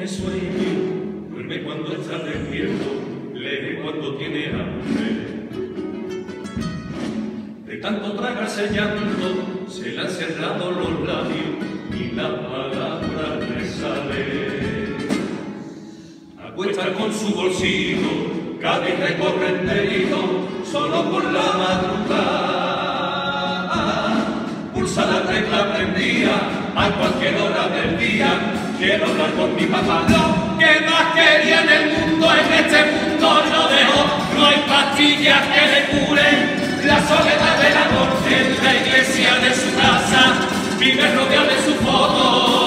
tiene sueño, duerme cuando está despierto, lee cuando tiene hambre. De tanto tragarse llanto, se le han cerrado los labios y la palabra le sale. Acuesta con su bolsillo, Cádiz recorre enterito, solo por la madrugada. Pulsa la tecla prendida a cualquier hora del día. Quiero hablar con mi papá. Lo que más quería en el mundo, en este mundo no dejó. No hay pastillas que le curen la soledad de la noche. En la iglesia de su casa vive rodeado de su foto.